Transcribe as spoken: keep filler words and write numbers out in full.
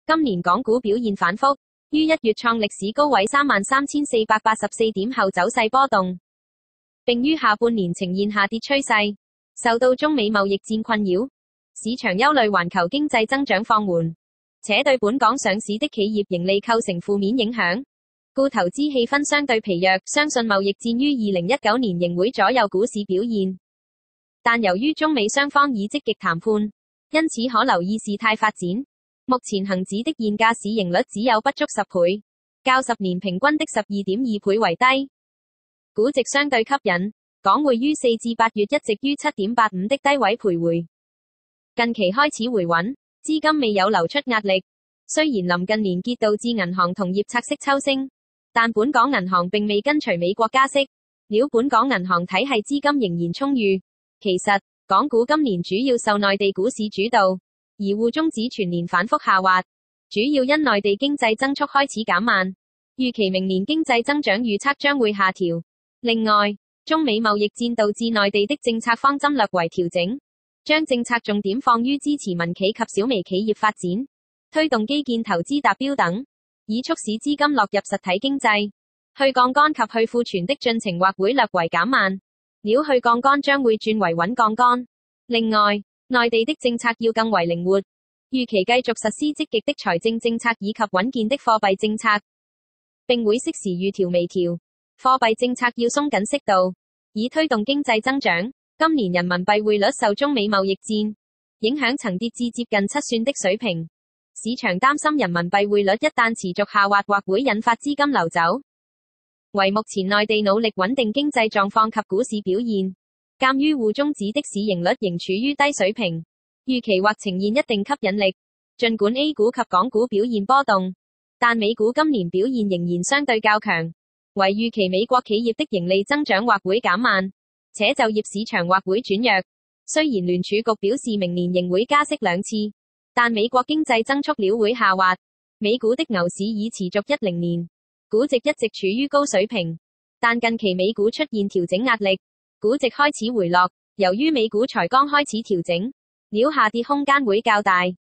今年港股表現反覆，於一月創歷史高位三萬三千四百八十四點後走勢波動，並於下半年呈現下跌趨勢，受到中美貿易戰困擾，市場憂慮環球經濟增長放緩，且對本港上市的企業盈利構成負面影響，故投資氣氛相對疲弱，相信貿易戰於二零一九年仍會左右股市表現。但由於中美雙方已積極談判，因此可留意事態發展。目前恒指的現價市盈率只有不足十倍，較十年平均的十二點二倍為低，估值相對吸引。港匯於四至八月一直於七點八五的低位徘徊，近期開始回穩，資金未有流出壓力。雖然臨近年結導致銀行同業拆息抽升，但本港銀行並未跟隨美國加息，料本港銀行體系資金仍然充裕。其實，港股今年主要受內地股市主導。而滬中指全年反覆下滑，主要因內地經濟增速開始減慢，預期明年經濟增長預測將會下調。另外，中美貿易戰導致內地的政策方針略為調整，將政策重點放於支持民企及小微企業發展，推動基建投資達標等，以促使資金落入實體經濟。去槓桿及去庫存的進程或會略為減慢，料去槓桿將會轉為穩槓桿。另外，內地的政策要更為靈活，預期繼續實施積極的財政政策以及穩健的貨幣政策，並會適時預調微調，貨幣政策要鬆緊適度，以推動經濟增長。今年人民幣匯率受中美貿易戰影響曾跌至接近七算的水平，市場擔心人民幣匯率一旦持續下滑或會引發資金流走。為目前內地努力穩定經濟狀況及股市表現，鑒於滬中指的市盈率仍處於低水平，預期或呈現一定吸引力。儘管 A 股及港股表現波動，但美股今年表現仍然相對較強，為預期美國企業的盈利增長或會減慢，且就業市場或會轉弱。雖然聯儲局表示明年仍會加息兩次，但美國經濟增速料會下滑。美股的牛市已持續一零年，估值一直處於高水平，但近期美股出現調整壓力。估值開始回落，由於美股才剛開始調整，料下跌空間會較大。